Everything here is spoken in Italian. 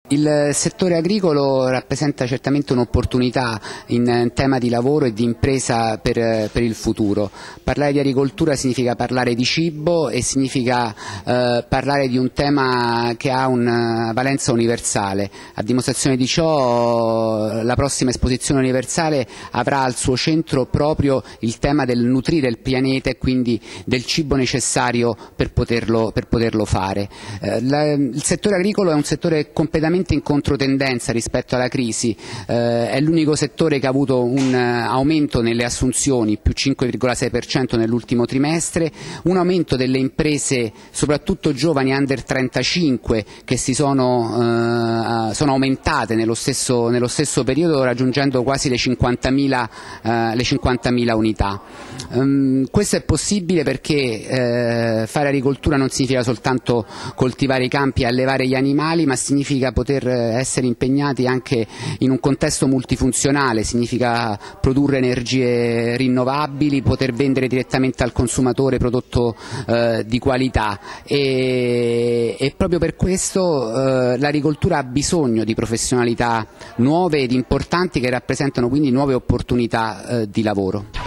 Il settore agricolo rappresenta certamente un'opportunità in tema di lavoro e di impresa per il futuro. Parlare di agricoltura significa parlare di cibo e significa parlare di un tema che ha una valenza universale. A dimostrazione di ciò la prossima esposizione universale avrà al suo centro proprio il tema del nutrire il pianeta e quindi del cibo necessario per poterlo fare. Il settore agricolo è un settore completamente in controtendenza rispetto alla crisi, è l'unico settore che ha avuto un aumento nelle assunzioni, più 5,6% nell'ultimo trimestre, un aumento delle imprese soprattutto giovani under 35 che sono aumentate nello stesso periodo raggiungendo quasi le 50.000 unità. Questo è possibile perché fare agricoltura non significa soltanto coltivare i campi e allevare gli animali, ma significa poter essere impegnati anche in un contesto multifunzionale, significa produrre energie rinnovabili, poter vendere direttamente al consumatore prodotto di qualità e proprio per questo l'agricoltura ha bisogno di professionalità nuove ed importanti che rappresentano quindi nuove opportunità di lavoro.